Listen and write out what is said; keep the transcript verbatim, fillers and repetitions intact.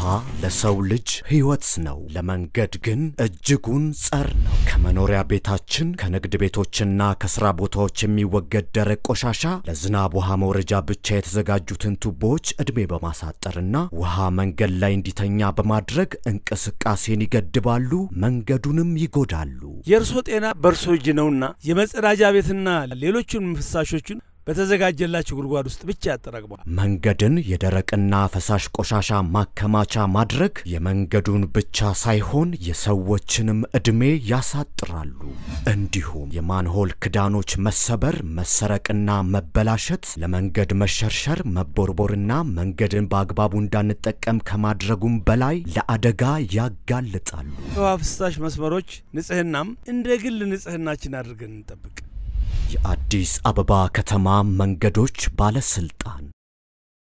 ውሃ ለሰው ልጅ ህይወት ነው ለመንገድ ግን እጅጉን ጸር ነው ከመኖሪያ ቤታችን ከንግድ ቤቶችና ከስራ ቦታዎች የሚወገድ ደረቅ ቆሻሻ ለዝናብ ውሃ መውረጃ ብቻ የተዘጋጁትን ቱቦዎች እድሜ በማሳጠርና ውሃ መንገድ ላይ እንዲተኛ በማድረግ እንቅስቀሴን ይገድባሉ መንገዱንም ይጎዳሉ የርሶ ጤና በርሶ እጅ ነውና የመጸዳጃ ቤትና ሌሎችን ፍሳሾችን በተዘጋጀላችሁ ጉርጓድ ውስጥ ብቻ ያጠራቅማል መንገድን የደረቅና ፈሳሽ ቆሻሻ ማከማቻ ማድረግ የመንገዱን ብቻ ሳይሆን የሰዎችንም እድሜ ያሳጥራሉ እንዲሁም የማንሆል ክዳኖች መሰበር መሰረቅና መበላሸት ለመንገድ መሸርሸር መቦርቦርና መንገድን በአግባቡ እንዳንጠቀም ከማድረጉም በላይ ለአደጋ ያጋልጣሉ ፍሳሽ መስመሮች ንጽህናም እንደ ግል ንጽህናችን አድርገን እንጠብቅ የአዲስ አበባ ከተማ መንገዶች ባለስልጣን